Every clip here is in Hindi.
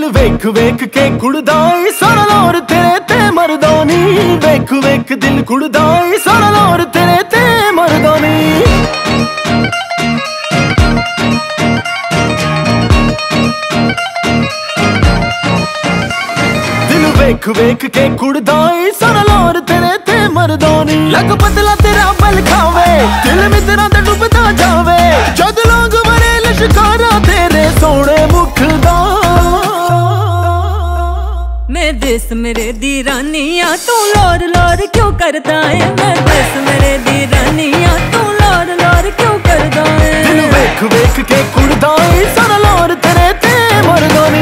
वेख वेख के कुड़दाई सारा लोर तेरे ते मरदानी। वेख वेख दिल कुड़दाई सारा लोर तेरे ते मरदानी। वेख वेख के कुड़दाई सारा लोर तेरे ते मरदानी। लग बदला तेरा बल खावे दिल में तेरा ते डुबदा जावे। जद लोग मरे लश्कारा तेरे सोने मुख दा। मैं देश मेरे दी रानिया तू लोर लोर क्यों करदा है। मैं देश मेरे दी रानिया तू लोर लोर क्यों करदा है। दिल वेख वेख के कुड़दाई सारा लोर तेरे ते मरदानी।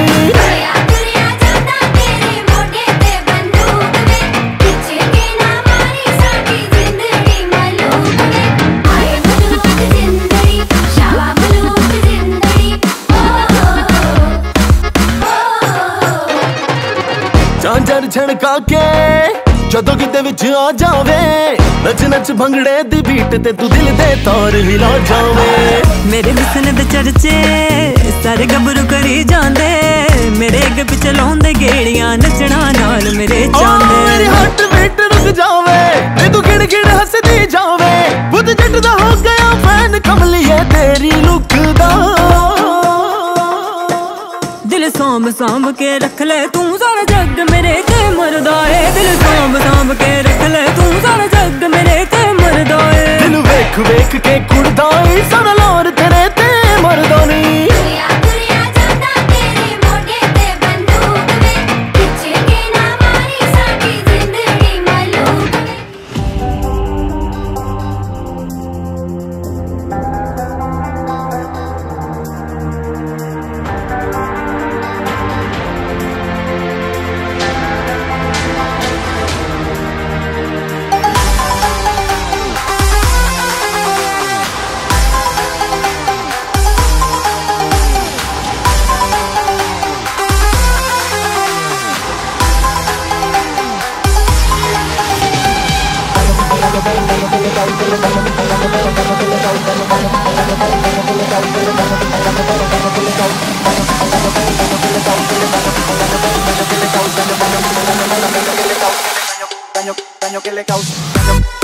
झांझर झणका के जदों किते विच आ जावे। नच नच भंगड़े दी बीट ते तू दिल दे तार हिला जावे। मेरे हुस्न दे चर्चे सारे गबरू करी जांदे। मेरे अगे पिछे लाउंदे गेड़ियां नचना नाल मेरे चांदे। मेरी हार्ट बीट रुक जावे ते तू गिड़ गिड़ हसदी जावे। बुद्ध जट दा हो गया फैन कमलिए तेरी लुक दा। दिल सांभ सांभ के रख ले तू सारा जग मेरे ते मरदा है। दिल सांभ सांभ के रख ले तू सारा जग मेरे ते मरदा है। दिल वेख वेख के कुड़दाई सारा लोर तेरे ते मरदानी। Daño que le causa.